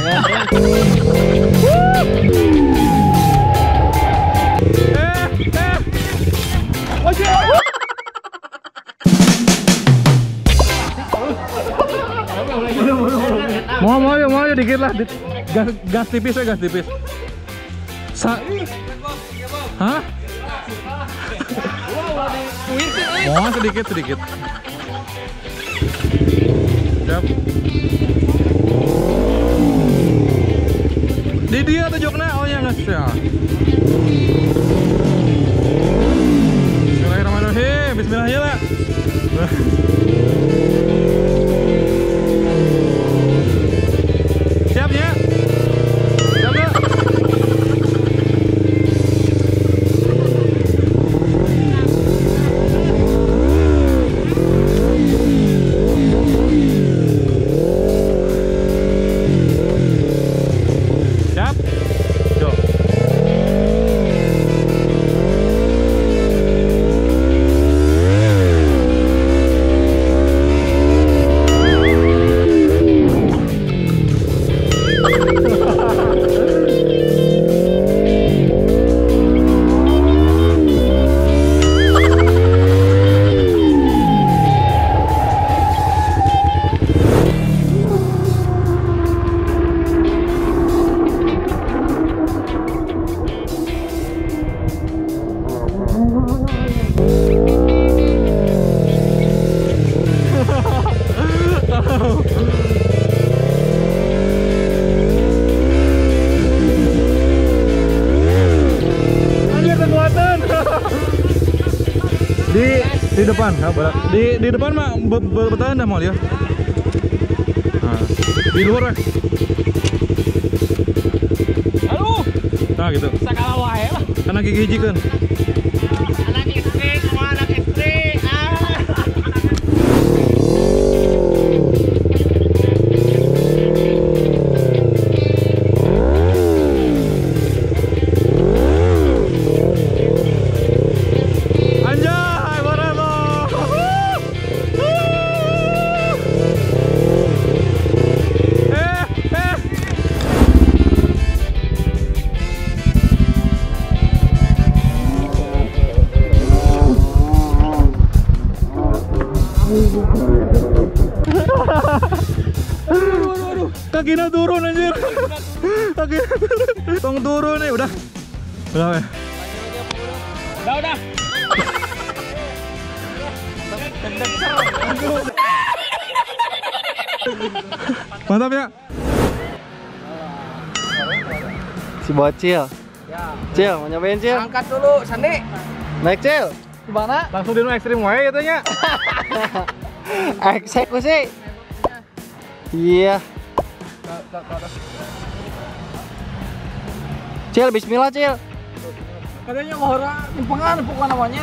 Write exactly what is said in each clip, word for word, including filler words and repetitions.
Mau mau ya mau ya dikit lah, gas gas tipis ya gas tipis. Sa Hah? Mau sedikit sedikit. Siap. Di dia tuh jokna, oh ya nggak ya. Bismillahirrahmanirrahim, Bismillah ya lah. Siap ya? Siap ya? Siap? Yo. di di depan di di depan mah bertahan dah mau dia. Nah, di luar ya. Aduh. Nah gitu. Sakala wae lah. Karena gigi hiji kan. Anak istri, semua anak istri. Ah. Kakinya turun anjir. Kakinya turun. Tong turun nih udah. Udah weh. Udah udah. Mantap ya. Si bocil. Ya. Cil, mau nyobain Cil? Angkat dulu, Sandi. Naik Cil. Gimana? Langsung di ekstrim wae katanya. Eksekusi. Iya. Cil, bismillah Cil. Katanya orang nimpengan, pokoknya namanya.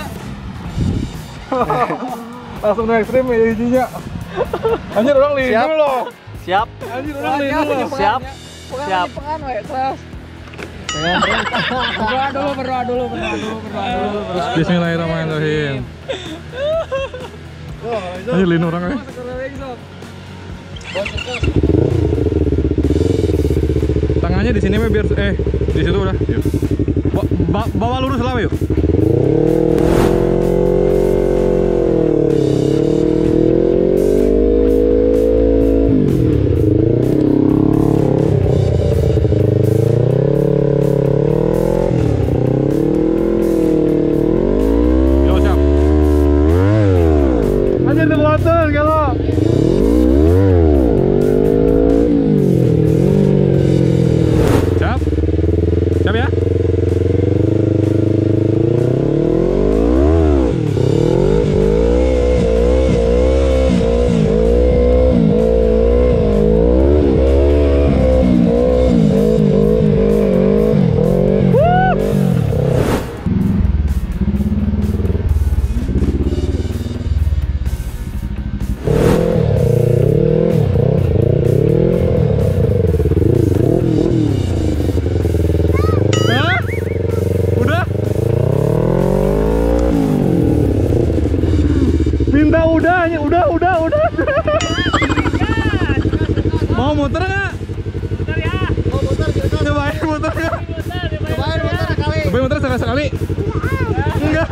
Langsung di ekstrim ya hijinya. Anjir orang lindung loh. Siap. Anjir orang lindung loh. Siap. Pokoknya Siap. nimpengan we, terus. Berdoa dulu, berdoa dulu, berdoa dulu, berdoa dulu. Bismillahirrahmanirrahim. Anjir lindung orang ya. Tangannya di sini biar eh di situ udah. Yuk. Ba bawa lurus lah yuk. Yo siap. Anjir kelihatan kalau. Siap ya? Boleh sekali? Enggak.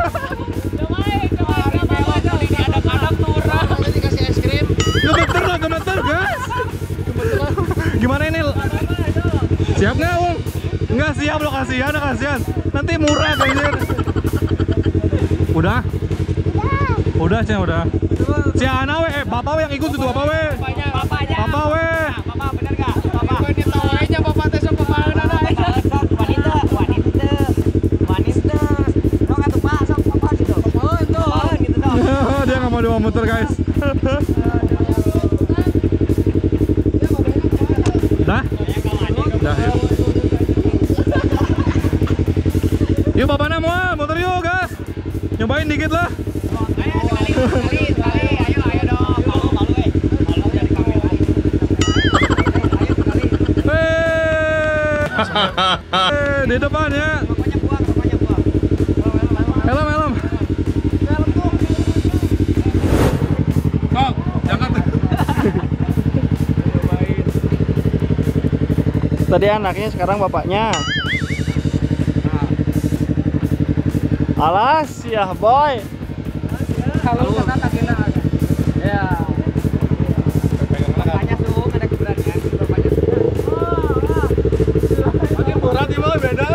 Dikasih es krim. Gemeter lah, gemeter guys. Gimana ini? Siap nggak, Ung? Nggak siap lo, kasihan, kasihan. Nanti murah kayaknya. Udah? Udah, Cen, udah. Si Ana we, eh, bapak we yang ikut itu, bapak we. Bapaknya. Bapak we. Bapak bener gak? Bapak. Ini tahu aja bapak teh sok pemahaman ada. Wanita, wanita, wanita. Lo nggak tuh pak, sok bapak gitu. Oh itu. Oh gitu dong. Dia nggak mau dibawa muter guys. Dah? Dah ya. Yuk bapak nama mau muter yuk guys. Nyobain dikit lah. Ayo sekali, sekali, sekali. Ayo, ayo dong. Malu, malu eh. Malu jadi kamera. Ayo sekali. Hei, di depan ya. Pokoknya buang, pokoknya buang. Helm, helm. Helm tuh. Kok, jangan. Tadi anaknya, sekarang bapaknya. Alas ya boy. Kalau sana takina. Ya. Bapaknya tuh ada keberanian, bapaknya tuh. Makin berat ya boy, beda.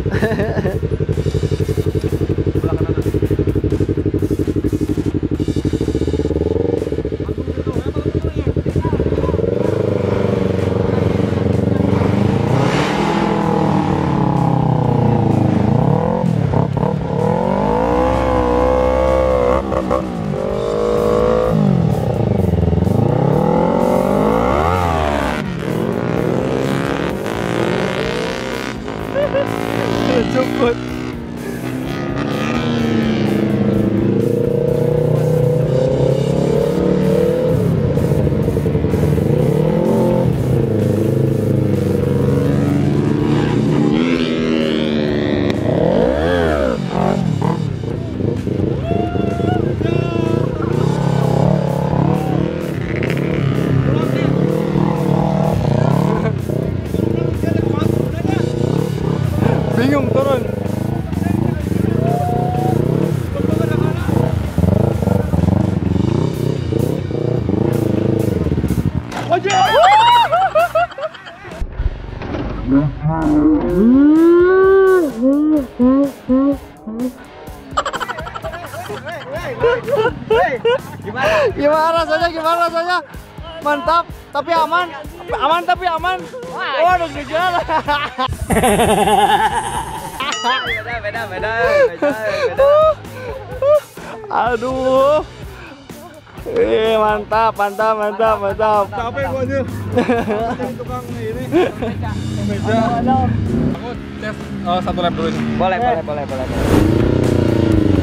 Cepet. Bingung turun. Gimana? Gimana rasanya? Gimana rasanya? Mantap, tapi aman. Aman tapi aman. Waduh, gejala. Beda, beda, beda, beda, beda. Aduh. Eh, mantap, mantap, mantap, mantap. Capek gua aja. Jadi tukang ini. Meja. Aku tes uh, satu lap dulu ini. Boleh, boleh, boleh, boleh.